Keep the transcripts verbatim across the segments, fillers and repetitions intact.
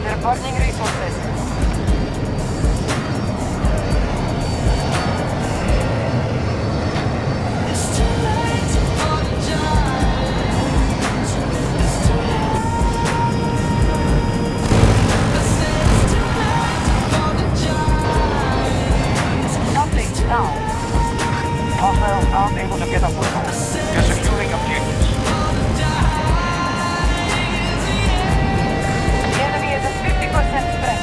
They're burning resources. Aren't able to get a foothold. They're securing objectives. The enemy is at fifty percent strength.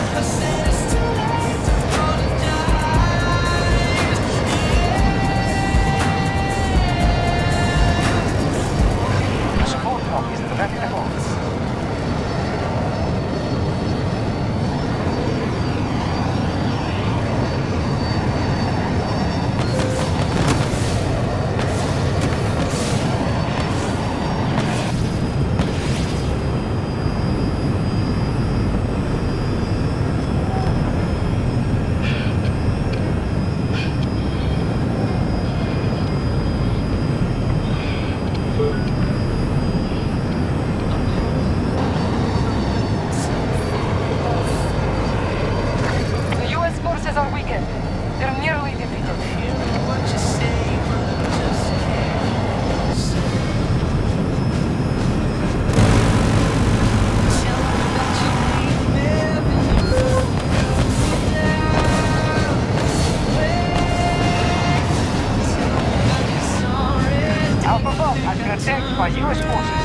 The support block is ready to go. Are weakened. They're nearly defeated. Alpha Vault has been attacked by U S forces.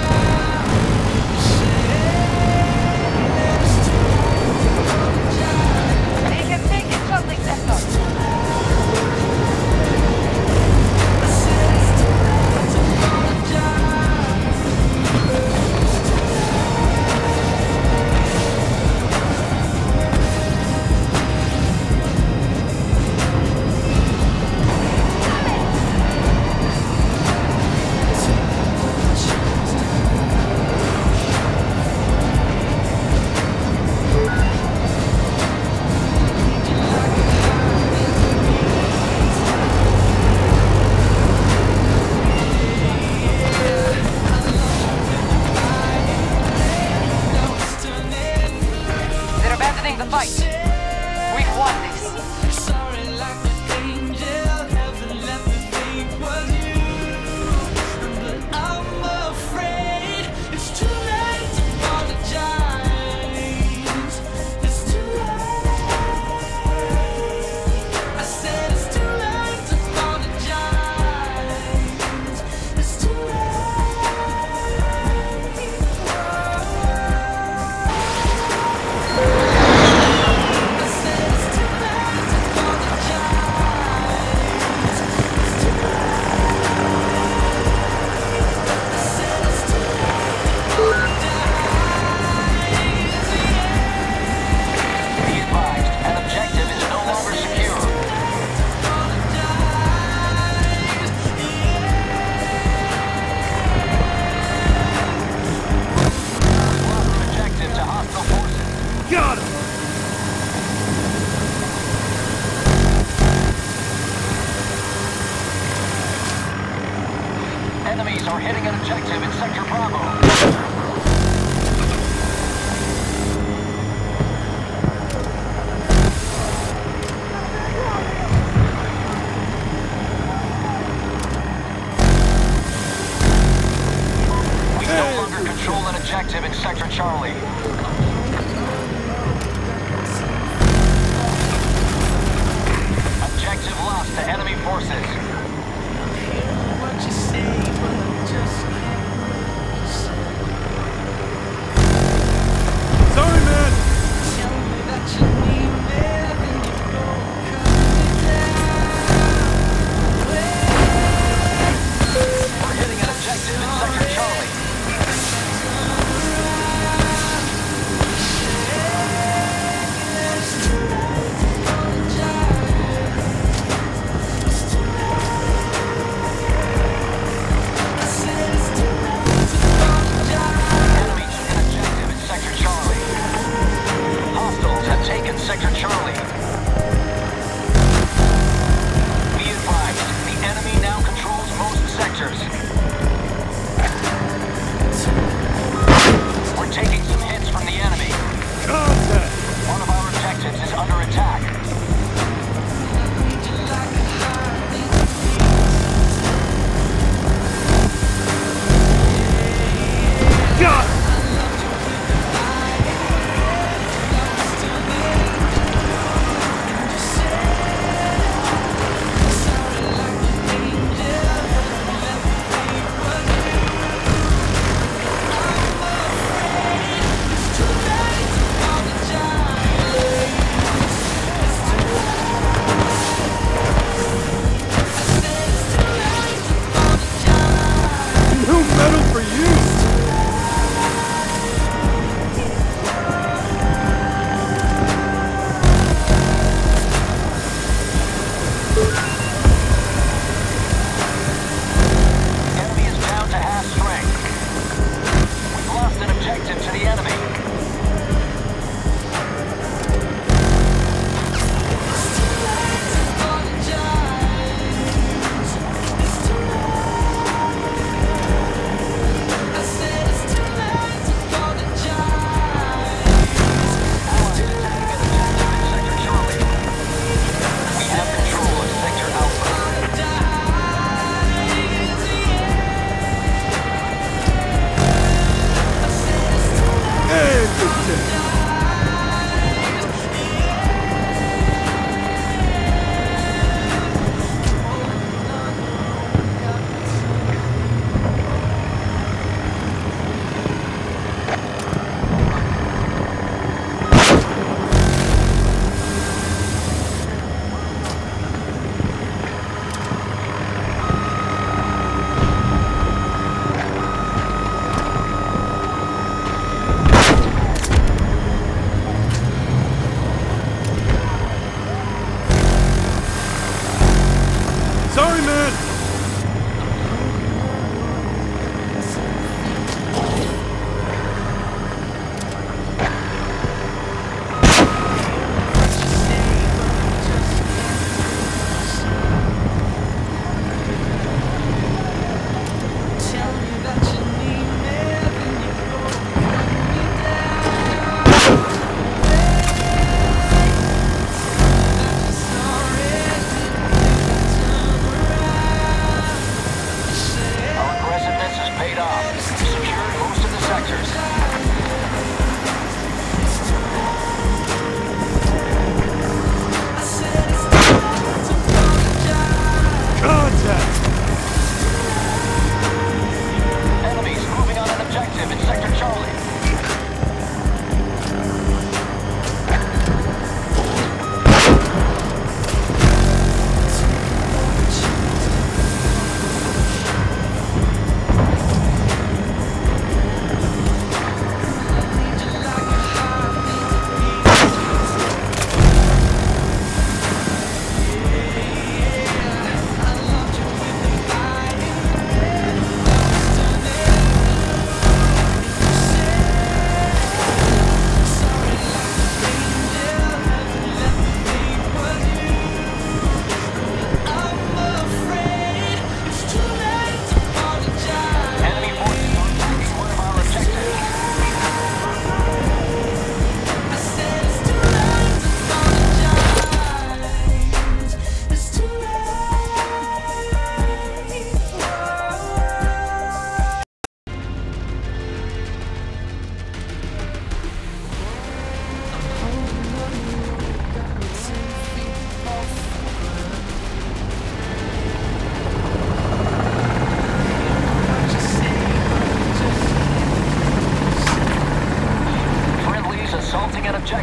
The fight. We've won this. Enemies are hitting an objective in Sector Bravo. We no longer control an objective in Sector Charlie. Objective lost to enemy forces. What you say, but just can't.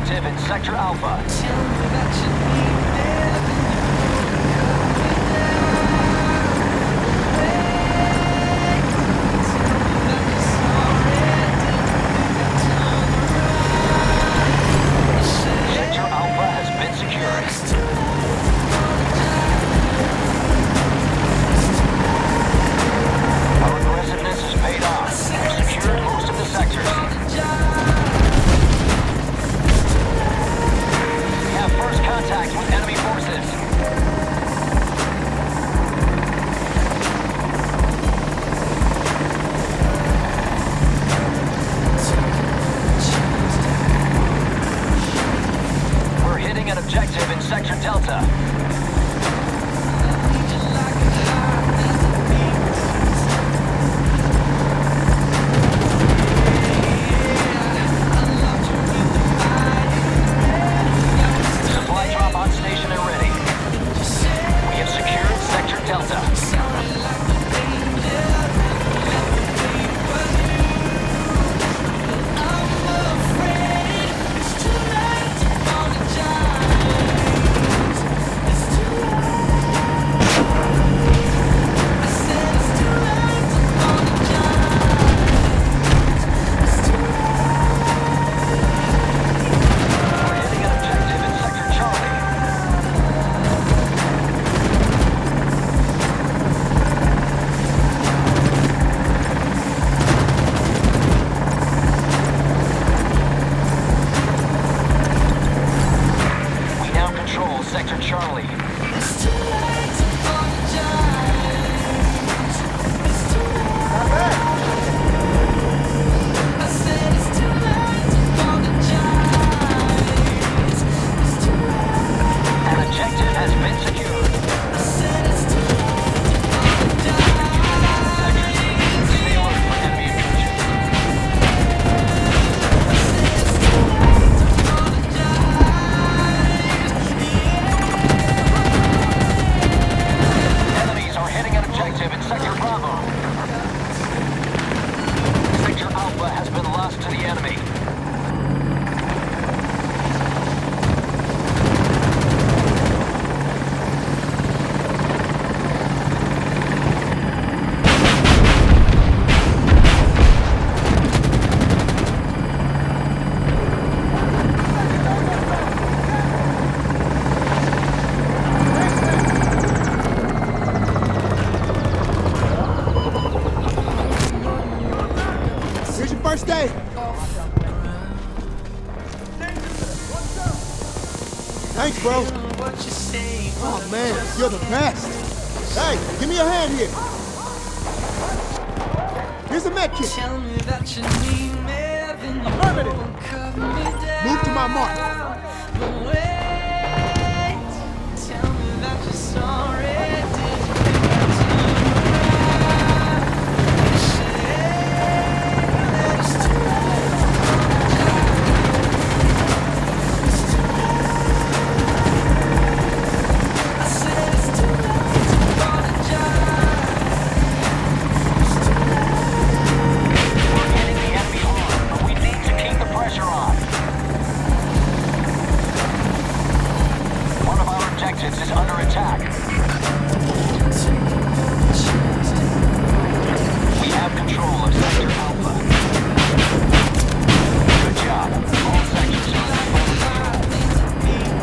objective in Sector Alpha. Sector Alpha has been secured. Our aggressiveness has paid off. We've secured most of the sectors. We have first contact with enemy forces. We're hitting an objective in Sector Delta. Supply drop on station and ready. We have secured Sector Delta. We're hitting an objective in Sector Charlie. We now control Sector Charlie. An objective has been secured. Sectors, stay alert for enemy intrusion. Enemies are hitting an objective in Sector Bravo. Sector Alpha has been lost to the enemy. Here's your first aid. Thanks, bro. Oh, man, you're the best. Hey, give me a hand here. Here's a med kit. Affirmative. Move to my mark. We're hitting the enemy hard, but we need to keep the pressure on. One of our objectives is under attack. We have control of Sector Alpha. Good job. All sectors are under control.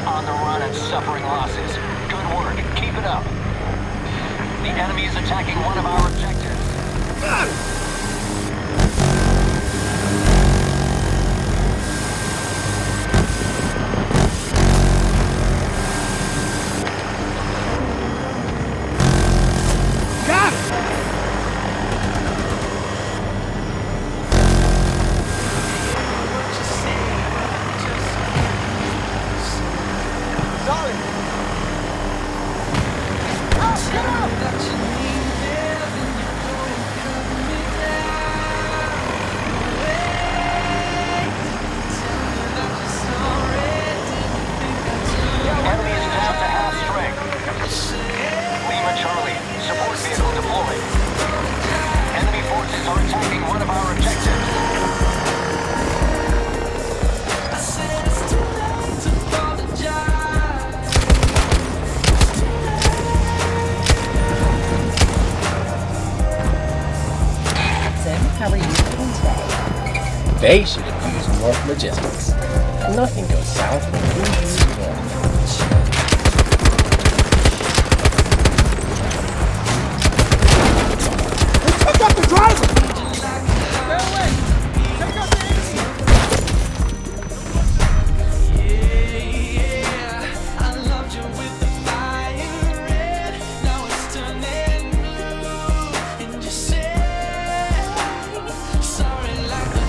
on the run and suffering losses. Good work. Keep it up. The enemy is attacking one of our objectives. They should have used North Logistics. Nothing goes south when we use North. They took out the driver! Stay away! Take out the enemy! Yeah, yeah, I loved you with the fire red. Now it's turning blue. And you say, sorry like a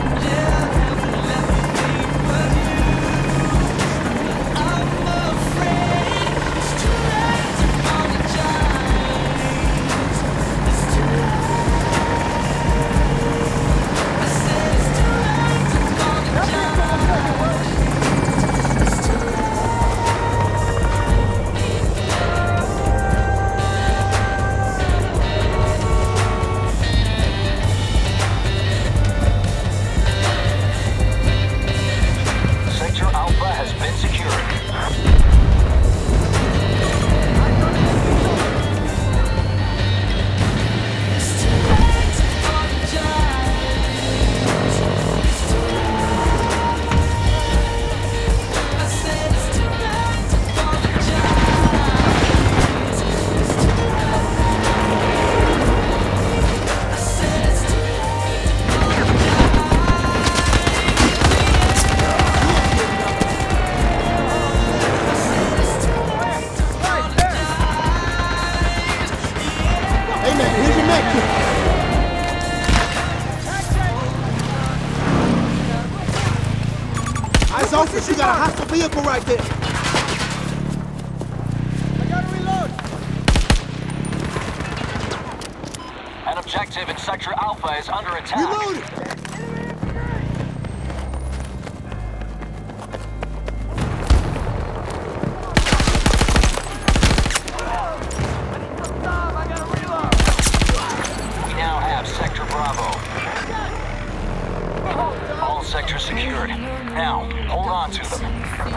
Officer, you got a hostile vehicle right there. I gotta reload. An objective in Sector Alpha is under attack. Reload it. We now have Sector Bravo. All sectors secured. Now, hold on to them.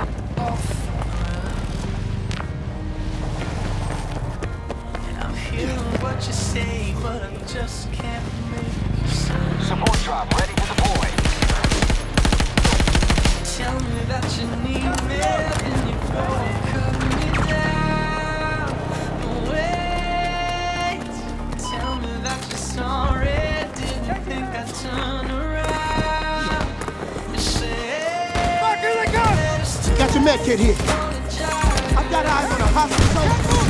I'm hearing what you say, but I just can't make sense. Support drop ready to deploy. Tell me that you need me, and you won't cut me down. Wait, tell me that you're sorry. Didn't think I'd turn around. Got your med kit here. I've got eyes on a hostile soldier.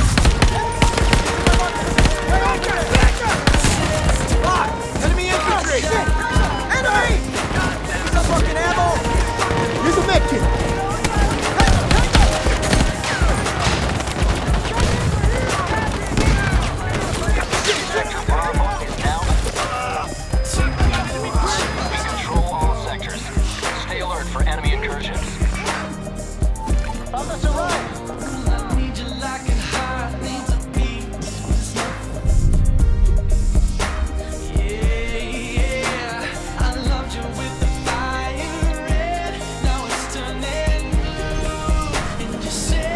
Enemy infantry! Enemy! Here's a fucking ammo! Here's a med kit. Sector Bravo is down. We control all sectors. Stay alert for enemy incursions. Officer Ryan! I need you like a heart needs a beat. Yeah, yeah, I loved you with the fire red. Now it's turning blue. And you say,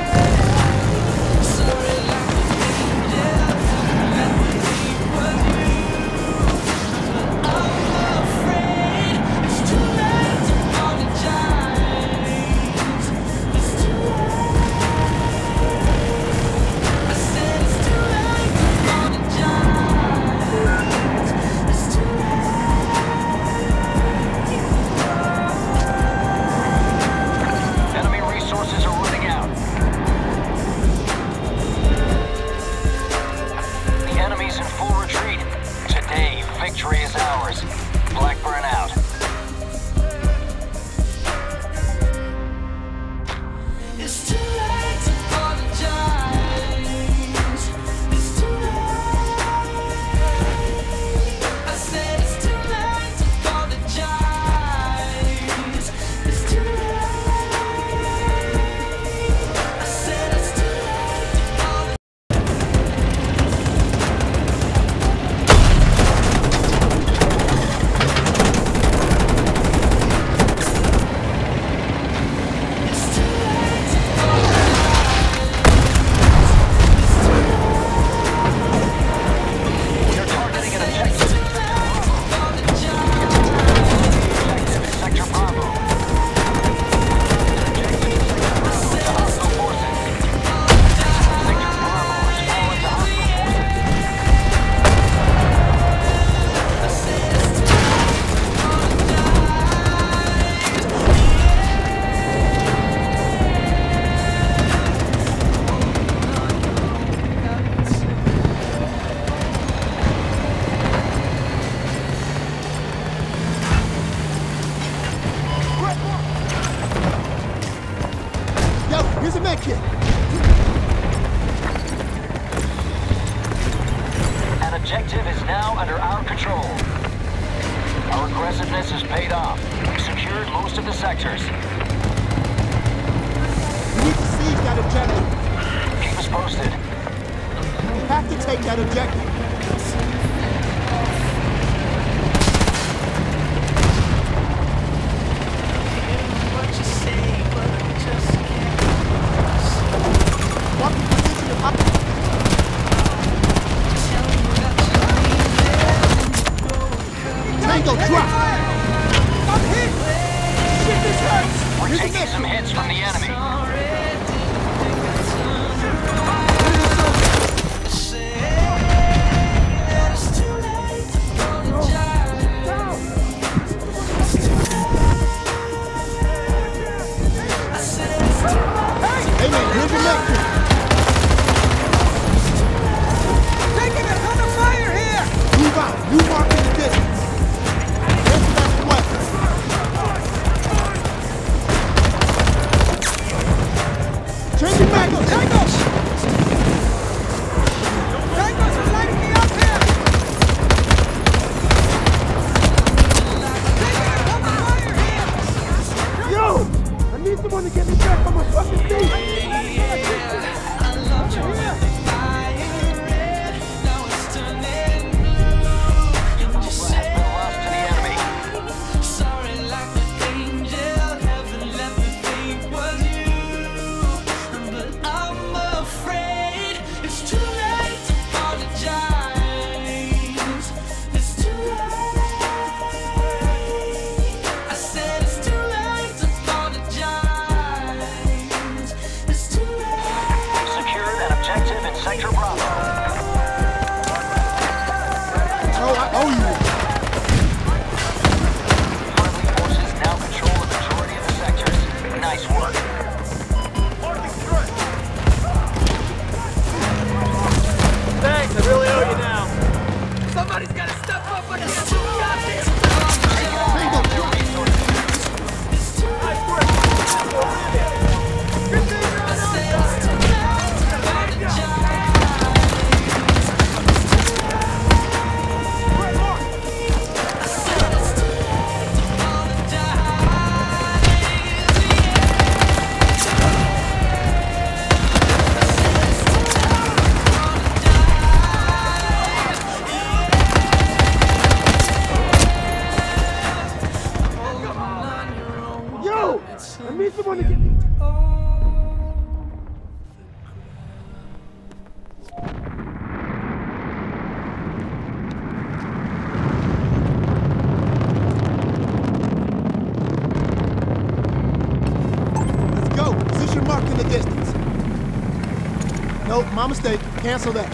sorry like an angel. Let me be with you. But I'm afraid it's too late to apologize. It's too objective is now under our control. Our aggressiveness has paid off. We've secured most of the sectors. We need to seize that objective. Keep us posted. We have to take that objective. Tango, drop! I'm hit! Shit, this hurts! We're taking some hits from the enemy. Hey man, here's your neck kick. Taking a ton of fire here! Move out, you mark in the distance. Answer that weapon. Changing back, Tango! Tango's lighting me up here! Taking a ton of fire here! Yo! I need someone to get me back on my fucking feet! Sector Bravo. Oh, I owe you. Friendly forces now control the majority of the sectors. Nice work. Thanks, I really owe you now. Somebody's gotta step up and get some goddamn Tango, drop! Nice work. Good thing you're on Yo! I need someone to get me. Let's go. Position marked in the distance. Nope, my mistake. Cancel that.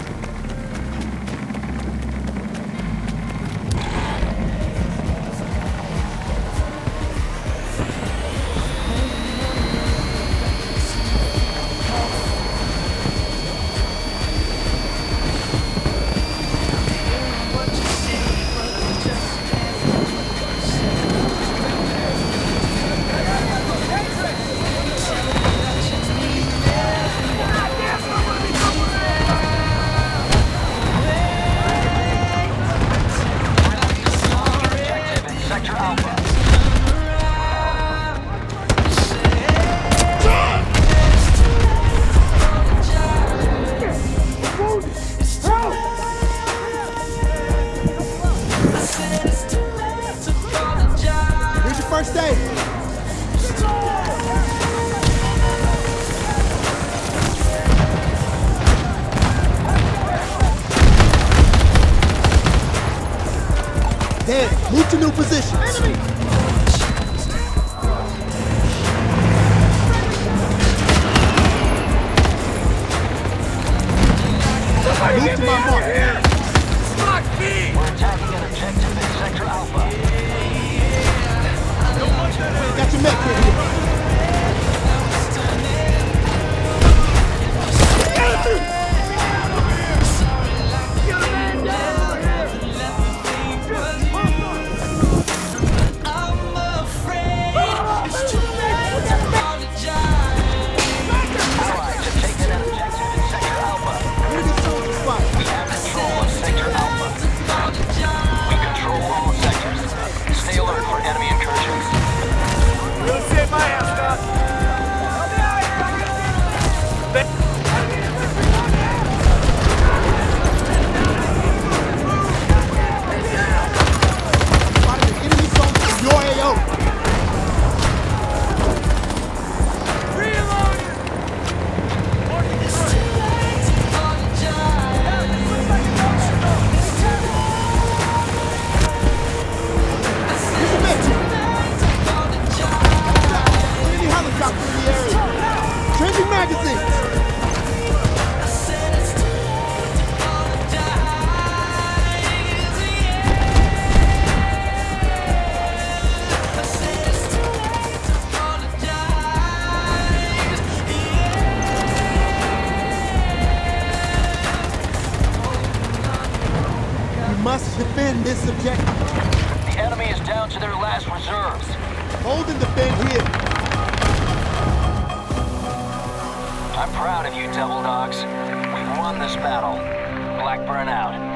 Move to new positions. Move to my mark. We're attacking an objective in Sector Alpha. Got your mech here. Must defend this objective. The enemy is down to their last reserves. Hold and defend here. I'm proud of you, Devil Dogs. We've won this battle. Blackburn out.